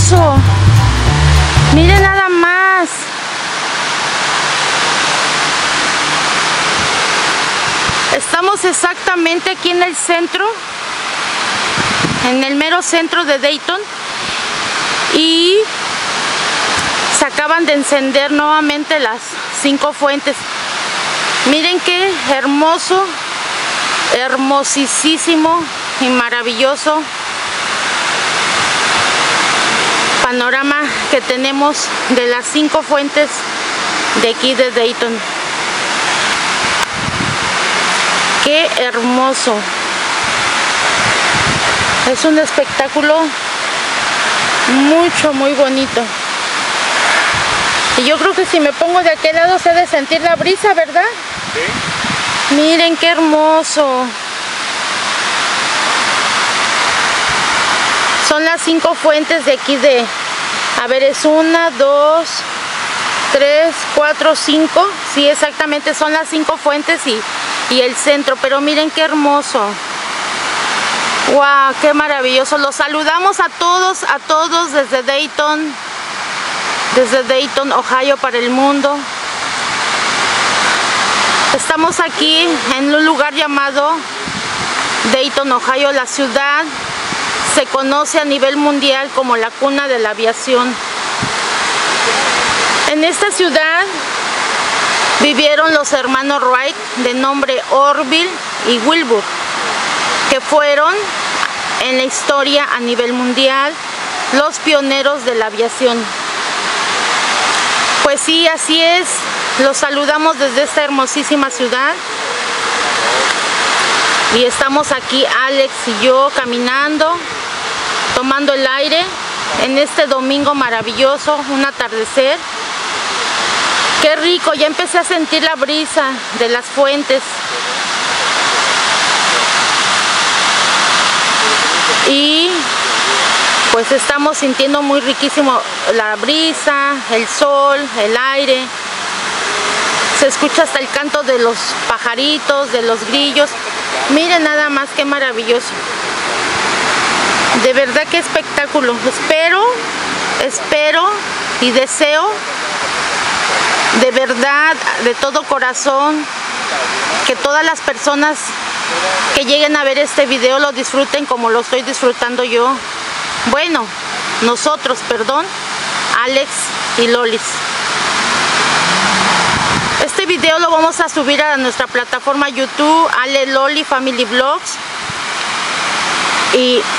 hermoso! Miren nada más. Estamos exactamente aquí en el centro, en el mero centro de Dayton, y se acaban de encender nuevamente las 5 fuentes. Miren qué hermoso, hermosísimo y maravilloso panorama que tenemos de las 5 fuentes de aquí de Dayton. Qué hermoso. Es un espectáculo muy bonito. Y yo creo que si me pongo de aquel lado se ha de sentir la brisa, ¿verdad? Sí. Miren qué hermoso. Son las 5 fuentes de aquí de... A ver, es 1, 2, 3, 4, 5. Sí, exactamente, son las 5 fuentes y el centro. Pero miren qué hermoso. ¡Wow! ¡Qué maravilloso! Los saludamos a todos desde Dayton, Ohio, para el mundo. Estamos aquí en un lugar llamado Dayton, Ohio. La ciudad se conoce a nivel mundial como la cuna de la aviación. En esta ciudad vivieron los hermanos Wright, de nombre Orville y Wilbur, que fueron en la historia a nivel mundial los pioneros de la aviación. Pues sí, así es. Los saludamos desde esta hermosísima ciudad. Y estamos aquí, Alex y yo, caminando, tomando el aire en este domingo maravilloso, un atardecer. Qué rico, ya empecé a sentir la brisa de las fuentes. Y pues estamos sintiendo muy riquísimo la brisa, el sol, el aire. Se escucha hasta el canto de los pajaritos, de los grillos. Miren nada más qué maravilloso. De verdad qué espectáculo. Espero y deseo de verdad, de todo corazón, que todas las personas que lleguen a ver este video lo disfruten como lo estoy disfrutando yo. Bueno, nosotros, perdón, Alex y Lolis. Este video lo vamos a subir a nuestra plataforma YouTube, Ale Loli Family Vlogs. Y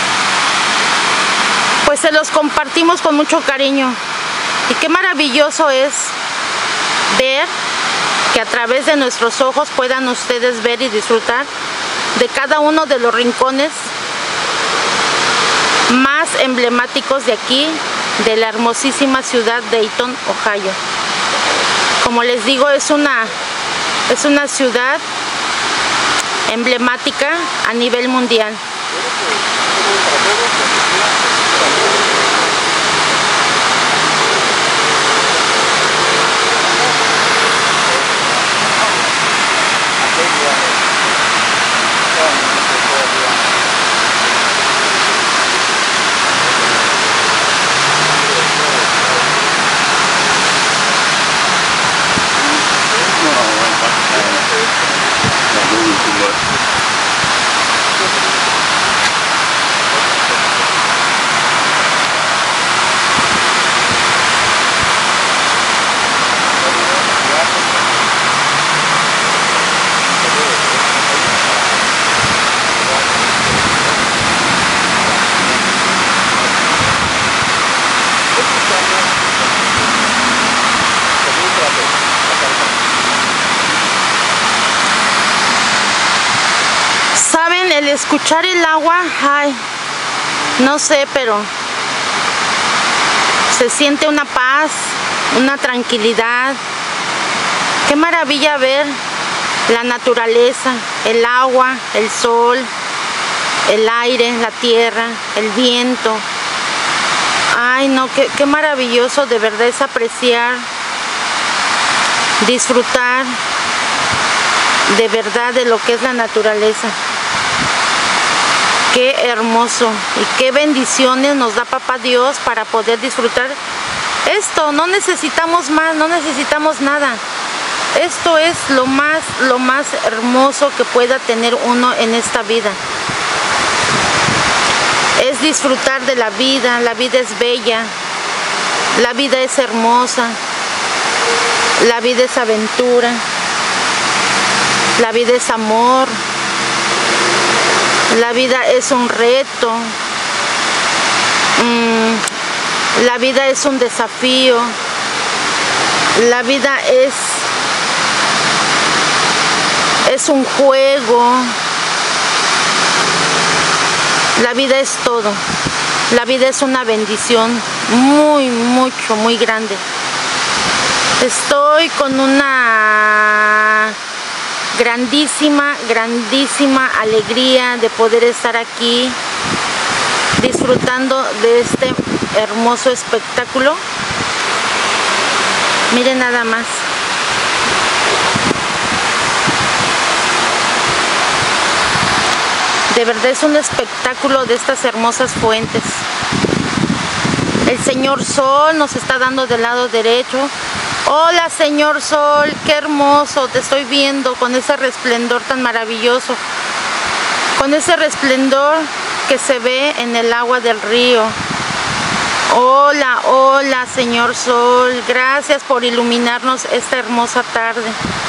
pues se los compartimos con mucho cariño. Y qué maravilloso es ver que a través de nuestros ojos puedan ustedes ver y disfrutar de cada uno de los rincones más emblemáticos de aquí, de la hermosísima ciudad de Dayton, Ohio. Como les digo, es una ciudad emblemática a nivel mundial. El escuchar el agua, ay, no sé, pero se siente una paz, una tranquilidad. Qué maravilla ver la naturaleza, el agua, el sol, el aire, la tierra, el viento. Ay, no, qué maravilloso de verdad es apreciar, disfrutar de verdad de lo que es la naturaleza. Qué hermoso y qué bendiciones nos da Papá Dios para poder disfrutar esto. No necesitamos más, no necesitamos nada. Esto es lo más hermoso que pueda tener uno en esta vida. Es disfrutar de la vida es bella, la vida es hermosa, la vida es aventura, la vida es amor. La vida es un reto, la vida es un desafío, la vida es un juego, la vida es todo, la vida es una bendición muy grande. Estoy con una grandísima alegría de poder estar aquí disfrutando de este hermoso espectáculo. Miren nada más. De verdad es un espectáculo de estas hermosas fuentes. El señor Sol nos está dando del lado derecho. Hola, señor Sol, qué hermoso, te estoy viendo con ese resplendor tan maravilloso, con ese resplendor que se ve en el agua del río. Hola, señor Sol, gracias por iluminarnos esta hermosa tarde.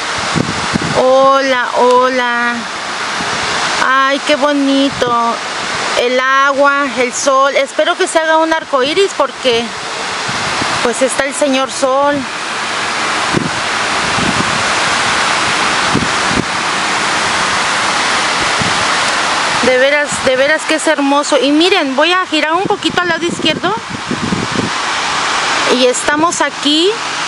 Hola. Ay, qué bonito. El agua, el sol, espero que se haga un arco iris porque pues está el señor Sol. De veras que es hermoso. Y miren, voy a girar un poquito al lado izquierdo. Y estamos aquí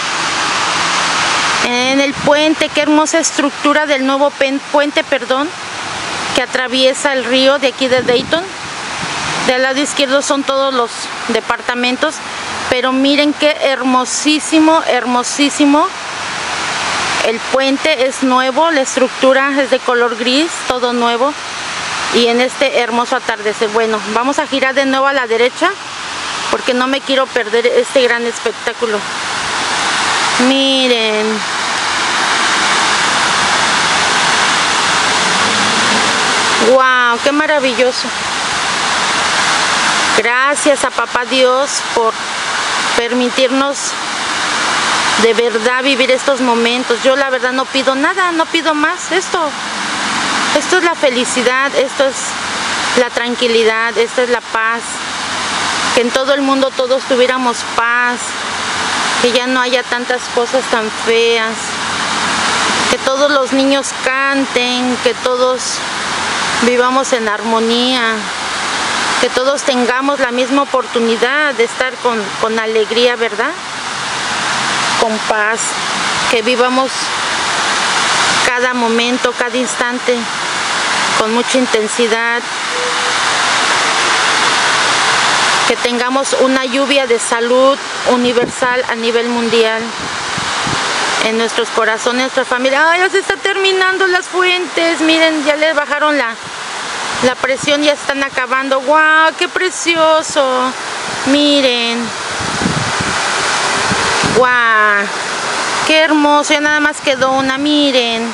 en el puente. Qué hermosa estructura del nuevo puente, que atraviesa el río de aquí de Dayton. Del lado izquierdo son todos los departamentos. Pero miren qué hermosísimo. El puente es nuevo, la estructura es de color gris, todo nuevo. Y en este hermoso atardecer, bueno, vamos a girar de nuevo a la derecha porque no me quiero perder este gran espectáculo. Miren. ¡Wow! ¡Qué maravilloso! Gracias a Papá Dios por permitirnos de verdad vivir estos momentos. Yo la verdad no pido nada, no pido más. Esto es la felicidad, esto es la tranquilidad, esta es la paz. Que en todo el mundo todos tuviéramos paz, que ya no haya tantas cosas tan feas, que todos los niños canten, que todos vivamos en armonía, que todos tengamos la misma oportunidad de estar con alegría, ¿verdad? Con paz, que vivamos cada momento, cada instante con mucha intensidad, que tengamos una lluvia de salud universal a nivel mundial en nuestros corazones, nuestra familia. ¡Ay, ya se está terminando las fuentes! Miren, ya les bajaron la presión, ya están acabando. ¡Guau! ¡Qué precioso! Miren. ¡Guau! ¡Qué hermoso! Ya nada más quedó una, miren.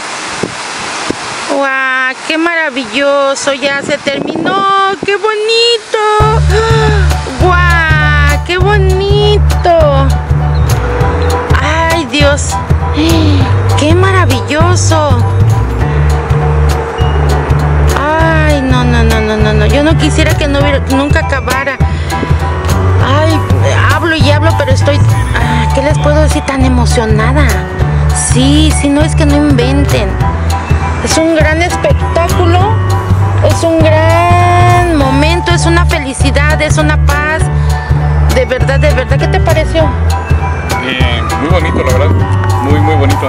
¡Guau! ¡Qué maravilloso! Ya se terminó. ¡Qué bonito! ¡Guau! ¡Qué bonito! ¡Ay, Dios! ¡Qué maravilloso! ¡Ay, no! Yo no quisiera que nunca acabara. Ay, hablo y hablo, pero estoy... ¿qué les puedo decir? Tan emocionada. Sí, no es que no inventen. Es un gran espectáculo, es un gran momento, es una felicidad, es una paz. De verdad, ¿qué te pareció? Muy bonito, la verdad, muy bonito.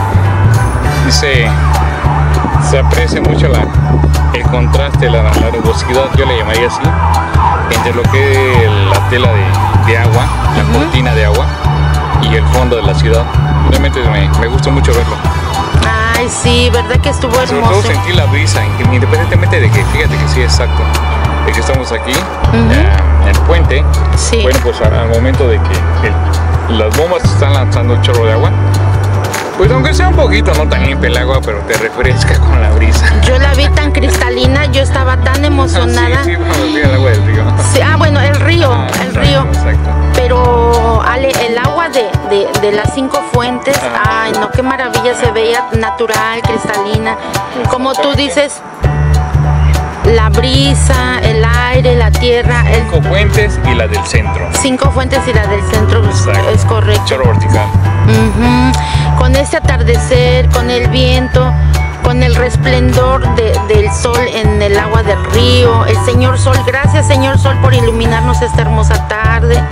Se aprecia mucho el contraste, la rugosidad, yo le llamaría así, entre lo que es la tela de agua, la cortina de agua y el fondo de la ciudad. Realmente me gusta mucho verlo. Ay, sí, verdad que estuvo Sobre hermoso. todo sentir la brisa, independientemente de que, fíjate que sí, exacto, de que estamos aquí en el puente. Sí. Bueno, pues al momento de que las bombas están lanzando un chorro de agua, pues aunque sea un poquito, no tan limpia el agua, pero te refresca con la brisa. Yo la vi tan cristalina, yo estaba tan emocionada. Sí, bueno, sí, el agua del río. Sí, bueno, el río, Exacto. Pero Ale, el agua de las 5 fuentes, ay no, qué maravilla, se veía natural, cristalina. Como tú dices, la brisa, el aire, la tierra. 5 fuentes y la del centro. 5 fuentes y la del centro, Exacto. es correcto. Chorro vertical. Con este atardecer, con el viento, con el resplendor del sol en el agua del río, el señor sol, gracias señor sol por iluminarnos esta hermosa tarde.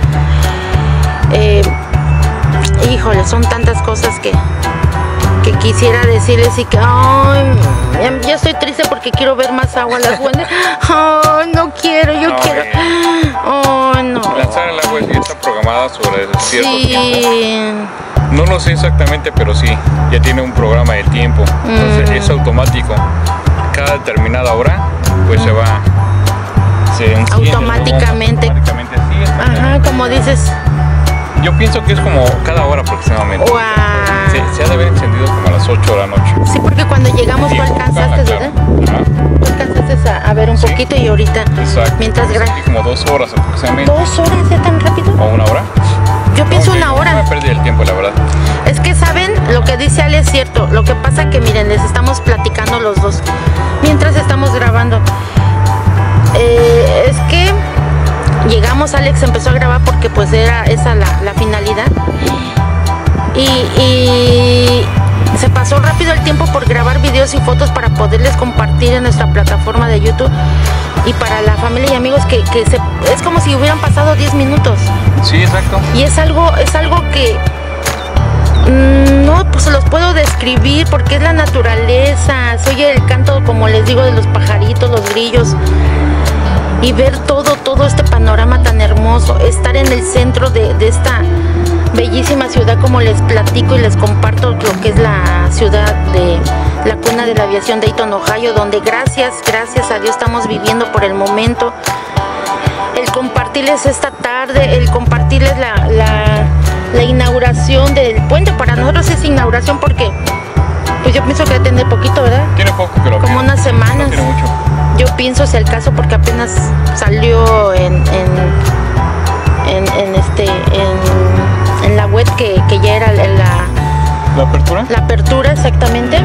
Híjole, son tantas cosas que quisiera decirles y que ay, ya estoy triste porque quiero ver más agua en las fuentes. Ay, no quiero, yo quiero. Ay, no. Lanzar el agua ya está programada sobre cierto tiempo. Sí. No lo sé exactamente, pero sí, ya tiene un programa de tiempo. Entonces es automático. Cada determinada hora, pues se va. Se enciende Automáticamente. Automáticamente, sí. Ajá, como dices. Yo pienso que es como cada hora aproximadamente. Wow. Se ha de haber encendido como a las 8 de la noche. Sí, porque cuando llegamos tú alcanzaste, ¿verdad? Ajá. Tú alcanzaste a ver un Sí. poquito y ahorita. Exacto. Mientras Sí, como 2 horas aproximadamente. 2 horas, ¿ya tan rápido? ¿O 1 hora? Yo pienso No, 1 hora. No me perdí el tiempo, la verdad. Es que saben, lo que dice Ale es cierto. Lo que pasa que miren, les estamos platicando los dos mientras estamos grabando. Es que llegamos, Alex empezó a grabar porque pues era esa la finalidad. Y se pasó rápido el tiempo por grabar videos y fotos para poderles compartir en nuestra plataforma de YouTube. Y para la familia y amigos es como si hubieran pasado 10 minutos. Sí, exacto. Y es algo que no, pues se los puedo describir porque es la naturaleza, se oye el canto, como les digo, de los pajaritos, los grillos, y ver todo este panorama tan hermoso, estar en el centro de esta bellísima ciudad, como les platico y les comparto lo que es la ciudad de la cuna de la aviación, Dayton, Ohio, donde gracias a Dios estamos viviendo por el momento. El compartirles esta tarde, el compartirles la inauguración del puente. Para nosotros es inauguración porque pues yo pienso que debe tener poquito, ¿verdad? Tiene poco que lo como unas semanas. No tiene mucho. Yo pienso si el caso porque apenas salió en la web que ya era ¿La apertura? La apertura, exactamente.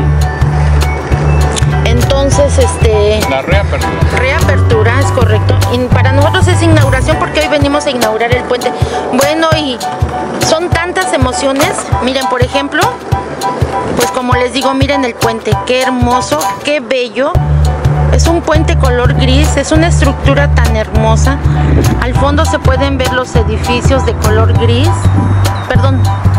Entonces, la reapertura. Reapertura, es correcto. Y para nosotros es inauguración porque hoy venimos a inaugurar el puente. Bueno, y son tantas emociones. Miren, por ejemplo, pues como les digo, miren el puente. Qué hermoso, qué bello. Es un puente color gris, es una estructura tan hermosa. Al fondo se pueden ver los edificios de color gris. Perdón.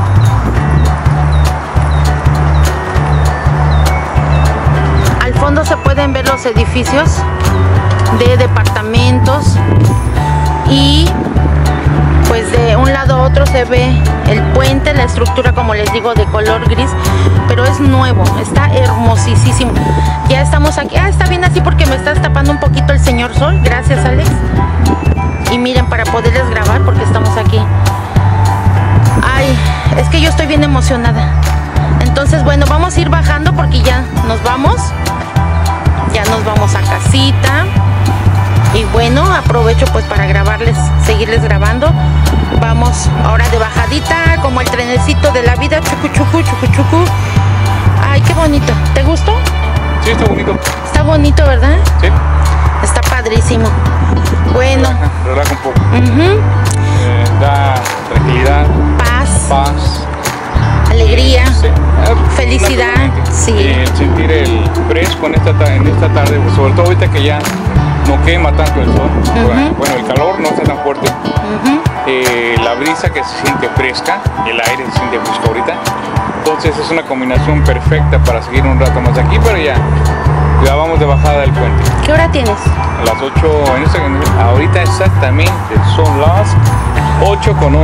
Al fondo se pueden ver los edificios de departamentos y pues de un lado a otro se ve el puente, la estructura, como les digo, de color gris, pero es nuevo, está hermosísimo. Ya estamos aquí. Está bien así porque me estás tapando un poquito el señor sol. Gracias, Alex. Y miren, para poderles grabar porque estamos aquí. Ay, es que yo estoy bien emocionada. Entonces, bueno, vamos a ir bajando porque ya nos vamos. Ya nos vamos a casita. Y bueno, aprovecho pues para grabarles, seguirles grabando. Vamos ahora de bajadita, como el trenecito de la vida. Chucu, chucu, chucu, chucu. Ay, qué bonito. ¿Te gustó? Sí, está bonito. Está bonito, ¿verdad? Sí. Está padrísimo. Bueno. Relaja un poco. Da tranquilidad. Paz. Alegría. Sí. Felicidad. Sí. El sentir el fresco en esta tarde, pues, sobre todo ahorita que ya no quema tanto el sol. Bueno, el calor no está tan fuerte. La brisa que se siente fresca, el aire se siente fresco ahorita. Entonces es una combinación perfecta para seguir un rato más aquí, pero ya vamos de bajada del puente. ¿Qué hora tienes? A las 8, ahorita exactamente son las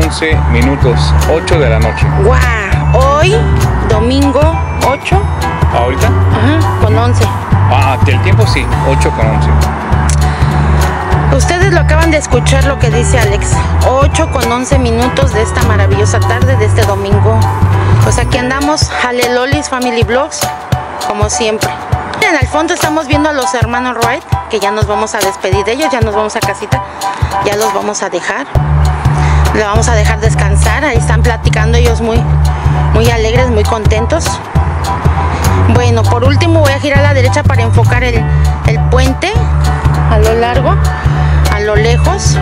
8:11 minutos, 8 de la noche. ¡Guau! Hoy, domingo 8 ¿Ahorita? Ajá, con 11. Ah, del tiempo sí, 8:11. Ustedes lo acaban de escuchar lo que dice Alex. 8:11 minutos de esta maravillosa tarde, de este domingo. Pues aquí andamos, Alelolis Family Vlogs, como siempre. En el fondo estamos viendo a los hermanos Wright, que ya nos vamos a despedir de ellos, ya nos vamos a casita, ya los vamos a dejar. Le vamos a dejar descansar, ahí están platicando ellos muy alegres, muy contentos. Bueno, por último voy a girar a la derecha para enfocar el puente a lo largo, a lo lejos.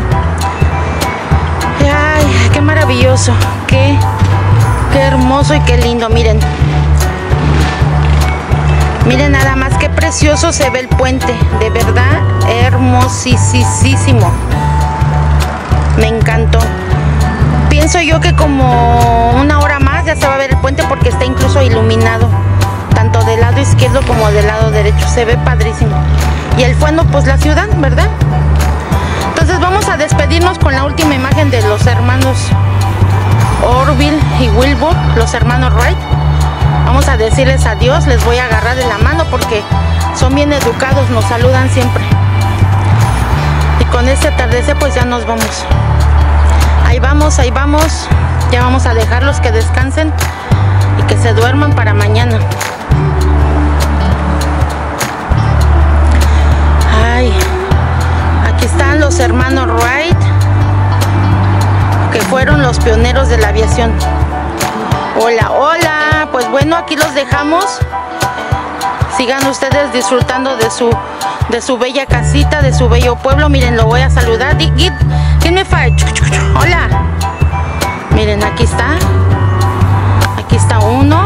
Ay, qué maravilloso, qué hermoso y qué lindo, miren. Miren nada más qué precioso se ve el puente, de verdad hermosísimo. Me encantó. Pienso yo que como una hora más ya se va a ver el puente porque está incluso iluminado, tanto del lado izquierdo como del lado derecho. Se ve padrísimo. Y el fondo, pues la ciudad, ¿verdad? Entonces vamos a despedirnos con la última imagen de los hermanos Orville y Wilbur, los hermanos Wright. Vamos a decirles adiós, les voy a agarrar de la mano porque son bien educados, nos saludan siempre. Y con este atardecer pues ya nos vamos. Ahí vamos, ya vamos a dejarlos que descansen y que se duerman para mañana. Ay, aquí están los hermanos Wright, que fueron los pioneros de la aviación. Hola, hola, pues bueno, aquí los dejamos. Sigan ustedes disfrutando de su bella casita, de su bello pueblo. Miren, lo voy a saludar. ¿Quién me falla? Hola. Miren, aquí está uno.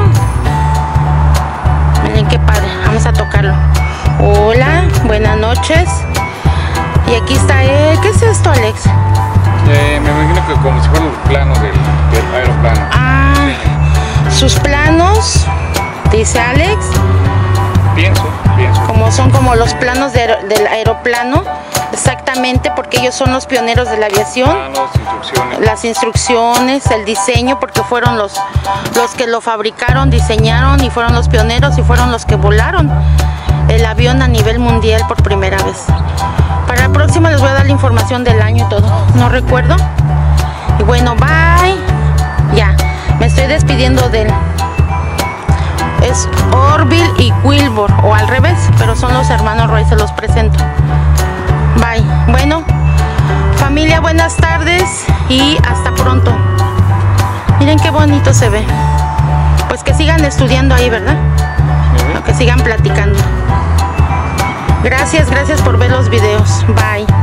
Miren qué padre, vamos a tocarlo. Hola, buenas noches. Y aquí está él. ¿Qué es esto, Alex? Me imagino que como si fueran los planos del aeroplano. Ah, sus planos, dice Alex. Pienso. Son como los planos del aeroplano, exactamente, porque ellos son los pioneros de la aviación. Las instrucciones, el diseño, porque fueron los que lo fabricaron, diseñaron y fueron los pioneros y fueron los que volaron el avión a nivel mundial por primera vez. Para la próxima les voy a dar la información del año y todo, no recuerdo. Y bueno, bye. Ya, me estoy despidiendo de él. Es Orville y Wilbur, o al revés, pero son los hermanos Roy, se los presento. Bye. Bueno, familia, buenas tardes y hasta pronto. Miren qué bonito se ve. Pues que sigan estudiando ahí, ¿verdad? O que sigan platicando. Gracias por ver los videos. Bye.